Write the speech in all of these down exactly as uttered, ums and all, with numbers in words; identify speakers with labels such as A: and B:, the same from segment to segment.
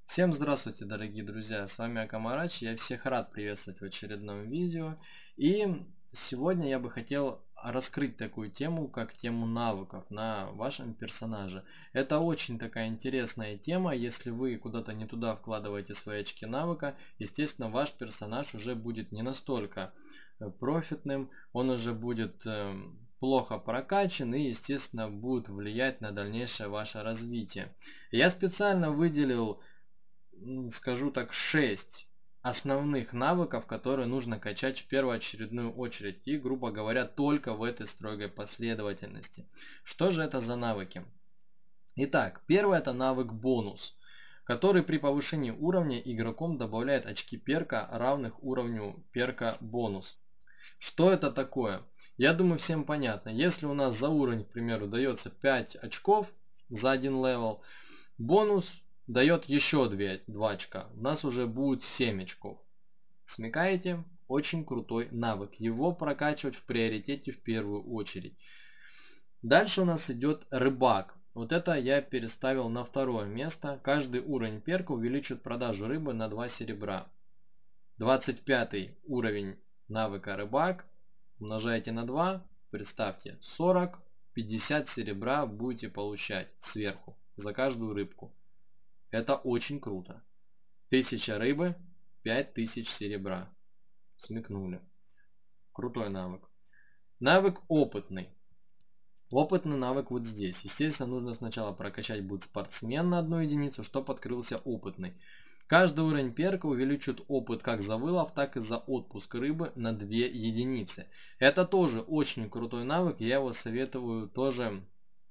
A: Всем здравствуйте, дорогие друзья, с вами Акамарач, я всех рад приветствовать в очередном видео. И сегодня я бы хотел раскрыть такую тему, как тему навыков на вашем персонаже. Это очень такая интересная тема, если вы куда-то не туда вкладываете свои очки навыка, естественно, ваш персонаж уже будет не настолько профитным, он уже будет э, плохо прокачан и, естественно, будет влиять на дальнейшее ваше развитие. Я специально выделил, скажу так, шесть основных навыков, которые нужно качать в первоочередную очередь и, грубо говоря, только в этой строгой последовательности. Что же это за навыки? Итак, первый это навык бонус, который при повышении уровня игроком добавляет очки перка, равных уровню перка бонус. Что это такое? Я думаю, всем понятно. Если у нас за уровень, к примеру, дается пять очков за один левел, бонус дает еще два очка. У нас уже будет семь очков. Смекаете? Очень крутой навык. Его прокачивать в приоритете в первую очередь. Дальше у нас идет рыбак. Вот это я переставил на второе место. Каждый уровень перка увеличит продажу рыбы на два серебра. двадцать пятый уровень навыка рыбак. Умножаете на два. Представьте, сорок, пятьдесят серебра будете получать сверху за каждую рыбку. Это очень круто. тысяча рыбы, пять тысяч серебра. Смекнули. Крутой навык. Навык опытный. Опытный навык вот здесь. Естественно, нужно сначала прокачать будет спортсмен на одну единицу, чтобы открылся опытный. Каждый уровень перка увеличит опыт как за вылов, так и за отпуск рыбы на две единицы. Это тоже очень крутой навык. Я его советую тоже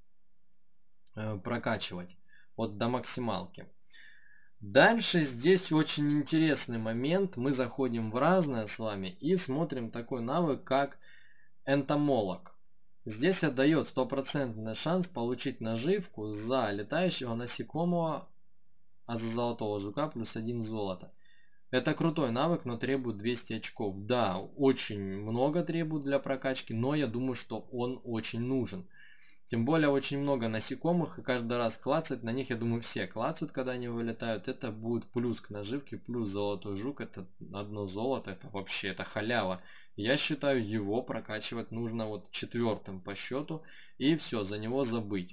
A: э, прокачивать. Вот до максималки. Дальше здесь очень интересный момент. Мы заходим в разное с вами и смотрим такой навык, как энтомолог. Здесь отдает стопроцентный шанс получить наживку за летающего насекомого, а за золотого жука плюс один золото. Это крутой навык, но требует двести очков. Да, очень много требует для прокачки, но я думаю, что он очень нужен. Тем более очень много насекомых, и каждый раз клацать на них, я думаю, все клацают, когда они вылетают. Это будет плюс к наживке, плюс золотой жук, это одно золото, это вообще, это халява. Я считаю, его прокачивать нужно вот четвертым по счету, и все, за него забыть.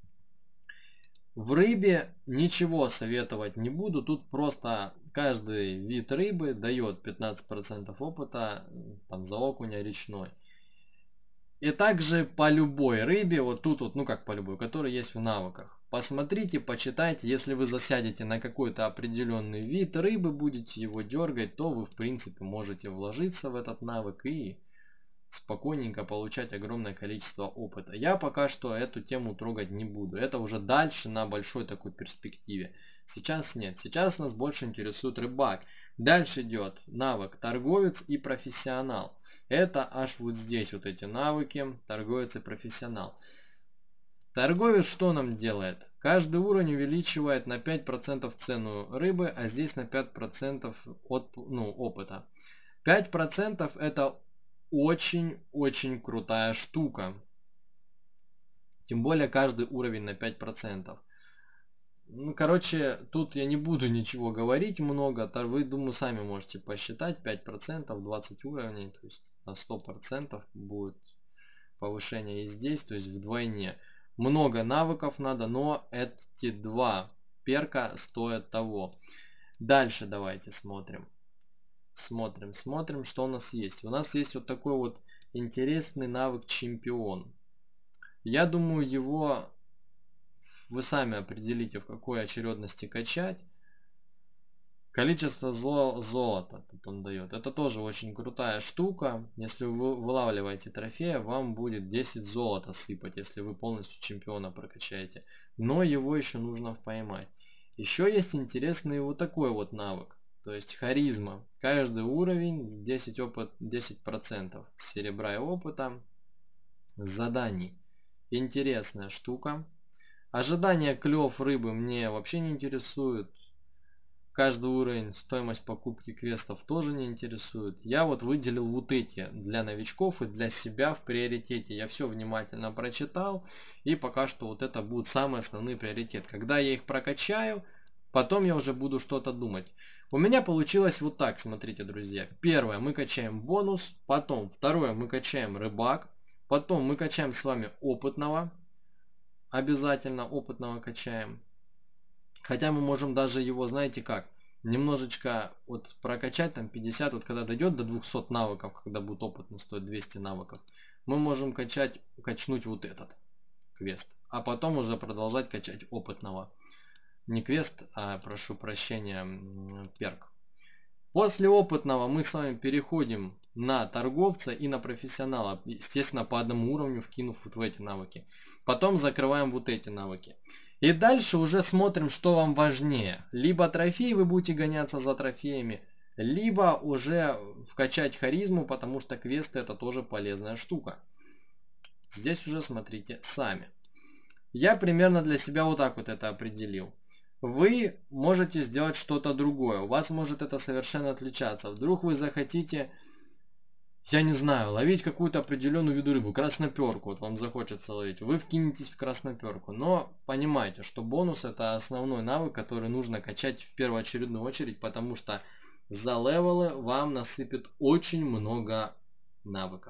A: В рыбе ничего советовать не буду, тут просто каждый вид рыбы дает пятнадцать процентов опыта, там за окуня речной. И также по любой рыбе, вот тут вот, ну как по любой, который есть в навыках. Посмотрите, почитайте, если вы засядете на какой-то определенный вид рыбы, будете его дергать, то вы в принципе можете вложиться в этот навык и спокойненько получать огромное количество опыта. Я пока что эту тему трогать не буду. Это уже дальше на большой такой перспективе. Сейчас нет. Сейчас нас больше интересует рыбак. Дальше идет навык торговец и профессионал. Это аж вот здесь вот эти навыки, торговец и профессионал. Торговец что нам делает? Каждый уровень увеличивает на пять процентов цену рыбы, а здесь на пять процентов от, ну, опыта. пять процентов это очень-очень крутая штука. Тем более каждый уровень на пять процентов. Ну, короче, тут я не буду ничего говорить много. Вы, думаю, сами можете посчитать. пять процентов, двадцать уровней. То есть на сто процентов будет повышение и здесь. То есть вдвойне. Много навыков надо, но эти два перка стоят того. Дальше давайте смотрим. Смотрим, смотрим, что у нас есть. У нас есть вот такой вот интересный навык чемпион. Я думаю, его вы сами определите, в какой очередности качать. Количество зол золота тут он дает. Это тоже очень крутая штука. Если вы вылавливаете трофея, вам будет десять золота сыпать, если вы полностью чемпиона прокачаете. Но его еще нужно поймать. Еще есть интересный вот такой вот навык. То есть харизма. Каждый уровень десять опыт, десять процентов серебра и опыта. Заданий. Интересная штука. Ожидание клев рыбы мне вообще не интересует. Каждый уровень, стоимость покупки квестов тоже не интересует. Я вот выделил вот эти для новичков и для себя в приоритете. Я все внимательно прочитал. И пока что вот это будет самый основной приоритет. Когда я их прокачаю, Потом я уже буду что-то думать. У меня получилось вот так, смотрите, друзья. Первое, мы качаем бонус. Потом, второе, мы качаем рыбак. Потом мы качаем с вами опытного. Обязательно опытного качаем. Хотя мы можем даже его, знаете как, немножечко вот прокачать, там пятьдесят, вот когда дойдет до двухсот навыков, когда будет опытный стоить двести навыков, мы можем качать, качнуть вот этот квест. А потом уже продолжать качать опытного. Не квест, а, прошу прощения, перк. После опытного мы с вами переходим на торговца и на профессионала. Естественно, по одному уровню вкинув вот в эти навыки. Потом закрываем вот эти навыки. И дальше уже смотрим, что вам важнее. Либо трофеи, вы будете гоняться за трофеями, либо уже вкачать харизму, потому что квесты это тоже полезная штука. Здесь уже смотрите сами. Я примерно для себя вот так вот это определил. Вы можете сделать что-то другое. У вас может это совершенно отличаться. Вдруг вы захотите, я не знаю, ловить какую-то определенную виду рыбу, красноперку, вот вам захочется ловить, вы вкинетесь в красноперку. Но понимайте, что бонус это основной навык, который нужно качать в первоочередную очередь, потому что за левелы вам насыпет очень много навыков.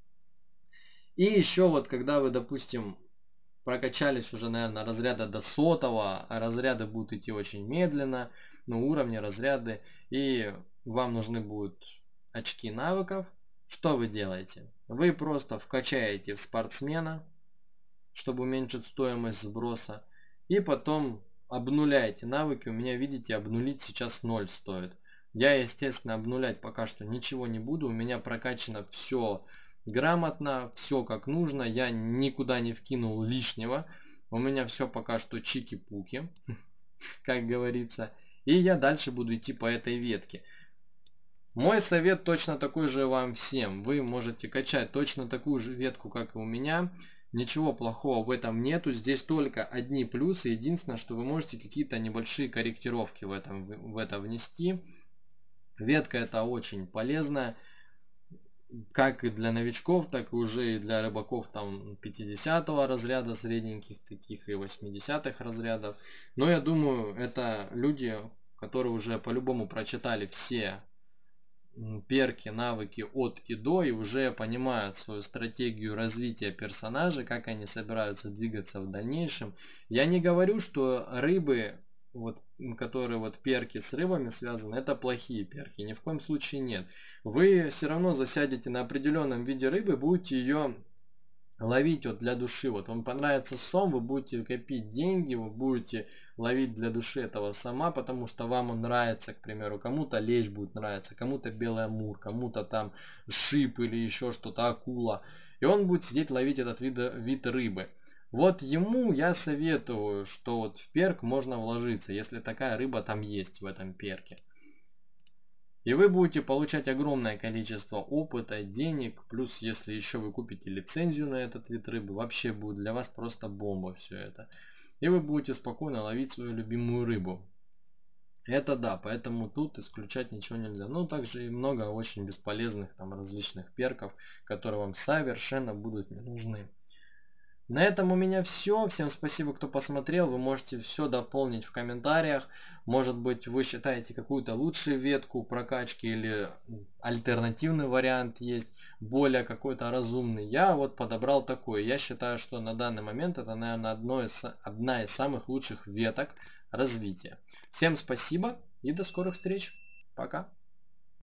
A: И еще вот, когда вы, допустим, прокачались уже, наверное, разряда до сотого, а разряды будут идти очень медленно, на уровне разряды, и вам нужны будут очки навыков. Что вы делаете? Вы просто вкачаете в спортсмена, чтобы уменьшить стоимость сброса, и потом обнуляете навыки. У меня, видите, обнулить сейчас ноль стоит. Я, естественно, обнулять пока что ничего не буду. У меня прокачано все грамотно, все как нужно. Я никуда не вкинул лишнего. У меня все пока что чики-пуки, как говорится. И я дальше буду идти по этой ветке. Мой совет точно такой же вам всем. Вы можете качать точно такую же ветку, как и у меня. Ничего плохого в этом нету. Здесь только одни плюсы. Единственное, что вы можете какие-то небольшие корректировки в, этом, в это внести. Ветка это очень полезная. Как и для новичков, так и уже и для рыбаков там пятидесятого разряда средненьких таких и восьмидесятых разрядов. Но я думаю, это люди, которые уже по-любому прочитали все перки, навыки от и до и уже понимают свою стратегию развития персонажа, как они собираются двигаться в дальнейшем. Я не говорю, что рыбы, вот, которые вот перки с рыбами связаны, это плохие перки. Ни в коем случае нет. Вы все равно засядете на определенном виде рыбы, будете ее ловить вот для души. Вот вам понравится сом, вы будете копить деньги, вы будете ловить для души этого сома, потому что вам он нравится, к примеру, кому-то лещ будет нравиться, кому-то белый амур, кому-то там шип или еще что-то, акула. И он будет сидеть ловить этот вид, вид рыбы. Вот ему я советую, что вот в перк можно вложиться, если такая рыба там есть в этом перке. И вы будете получать огромное количество опыта, денег, плюс если еще вы купите лицензию на этот вид рыбы, вообще будет для вас просто бомба все это. И вы будете спокойно ловить свою любимую рыбу. Это да, поэтому тут исключать ничего нельзя. Ну, также и много очень бесполезных там различных перков, которые вам совершенно будут не нужны. На этом у меня все. Всем спасибо, кто посмотрел. Вы можете все дополнить в комментариях. Может быть, вы считаете какую-то лучшую ветку прокачки или альтернативный вариант есть, более какой-то разумный. Я вот подобрал такой. Я считаю, что на данный момент это, наверное, одно из, одна из самых лучших веток развития. Всем спасибо и до скорых встреч. Пока.